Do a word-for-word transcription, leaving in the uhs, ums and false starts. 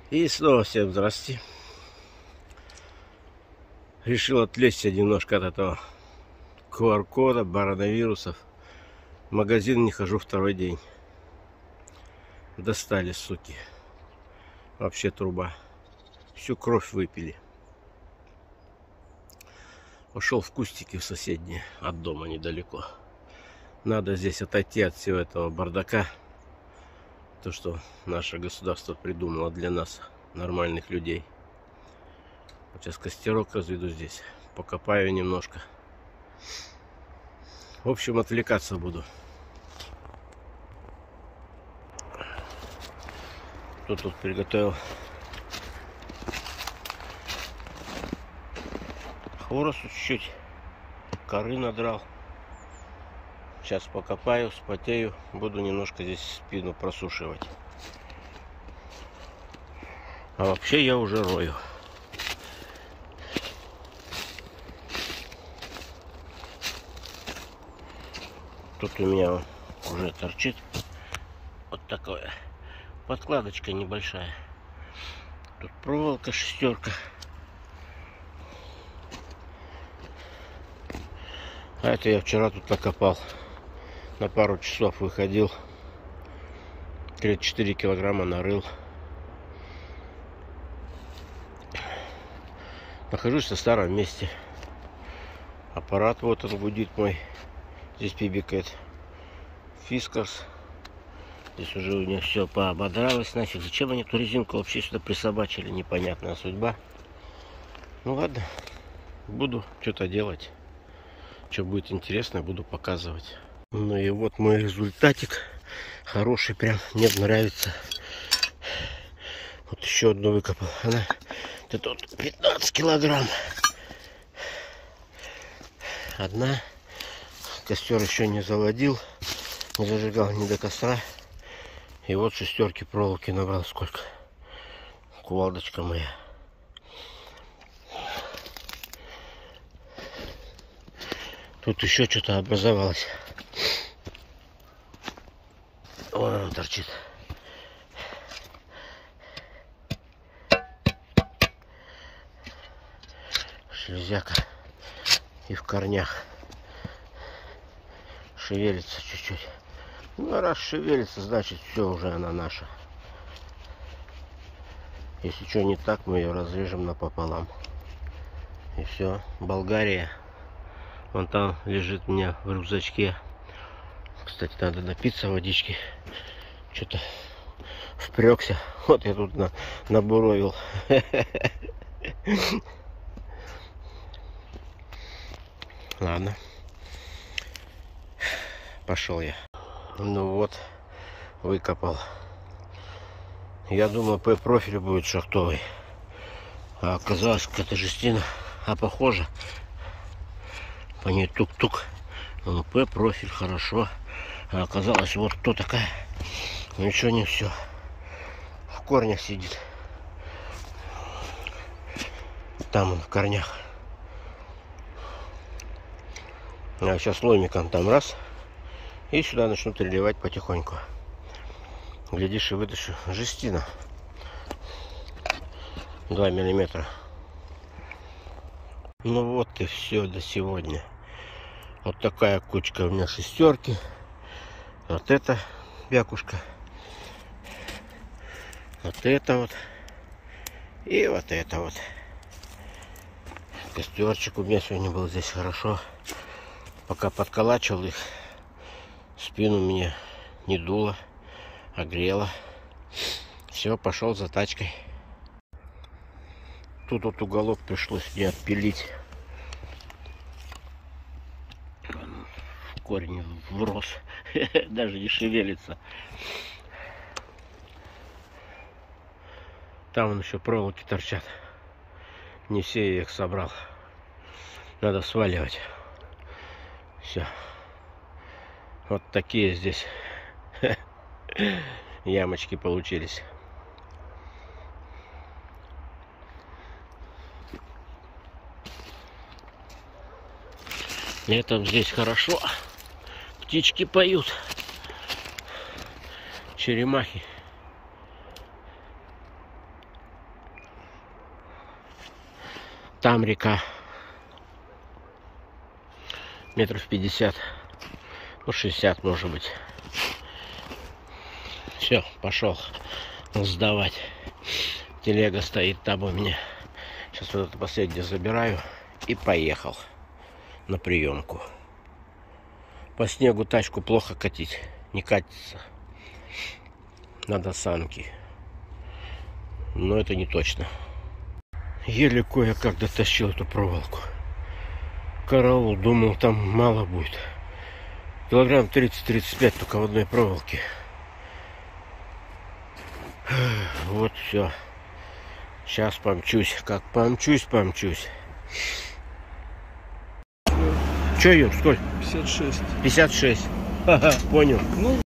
И снова всем здрасте. Решил отвлечься немножко от этого ку ар кода, коронавирусов. В магазин не хожу второй день. Достали, суки. Вообще труба. Всю кровь выпили. Пошел в кустики в соседние, от дома недалеко. Надо здесь отойти от всего этого бардака. То, что наше государство придумало для нас, нормальных людей. Сейчас костерок разведу здесь. Покопаю немножко. В общем, отвлекаться буду. Кто тут приготовил? Хворосту чуть-чуть. Коры надрал. Сейчас покопаю, вспотею. Буду немножко здесь спину просушивать. А вообще я уже рою. Тут у меня уже торчит вот такое. Подкладочка небольшая. Тут проволока шестерка. А это я вчера тут накопал. На пару часов выходил. три-четыре килограмма нарыл. Нахожусь на старом месте. Аппарат вот он гудит мой. Здесь пибикает. Фискарс. Здесь уже у меня все поободралось. Нафиг. Зачем они эту резинку вообще сюда присобачили? Непонятная судьба. Ну ладно. Буду что-то делать. Что будет интересно, буду показывать. Ну и вот мой результатик. Хороший прям. Мне нравится. Вот еще одну выкопал. Она это вот пятнадцать килограмм. Одна. Костер еще не заводил. Не зажигал ни до костра. И вот шестерки проволоки набрал. Сколько? Кувалдочка моя. Тут еще что-то образовалось. Вон он торчит. Железяка. И в корнях. Шевелится чуть-чуть. Ну, а раз шевелится, значит, все уже она наша. Если что не так, мы ее разрежем напополам. И все. Болгария. Вон там лежит у меня в рюкзачке. Кстати, надо напиться водички. Что-то впрекся. Вот я тут на, набуровил. Ладно. Пошел я. Ну вот, выкопал. Я думал, П-профиль будет шахтовый. А оказалось, какая-то жестина. А похоже. По ней тук-тук. Ну, П-профиль, хорошо. А оказалось, вот кто такая. Ну ничего, не все. В корнях сидит. Там он в корнях. А сейчас ломиком там раз. И сюда начнут переливать потихоньку. Глядишь и вытащу. Жестина. два миллиметра. Ну вот и все до сегодня. Вот такая кучка у меня шестерки. Вот это бякушка. Вот это вот. И вот это вот. Костерчик у меня сегодня был здесь хорошо. Пока подколачивал их. Спину мне не дуло, а грело. Все, пошел за тачкой. Тут вот уголок пришлось мне отпилить. В корень врос. Даже не шевелится. Там вон еще проволоки торчат. Не все я их собрал. Надо сваливать. Все. Вот такие здесь ямочки получились. Летом здесь хорошо. Птички поют. Черемахи. там река. Метров пятьдесят. Ну, шестьдесят, может быть. Все, пошел сдавать. Телега стоит там у меня. Сейчас вот это последнее забираю. И поехал на приемку. По снегу тачку плохо катить. Не катится. Надо санки. Но это не точно. Еле кое-как дотащил эту проволоку. Караул, думал, там мало будет. Килограмм тридцать-тридцать пять только в одной проволоке. Вот все. Сейчас помчусь. Как помчусь, помчусь. Че, Юр, сколько? пятьдесят шесть. пятьдесят шесть. Ага, понял. Ну,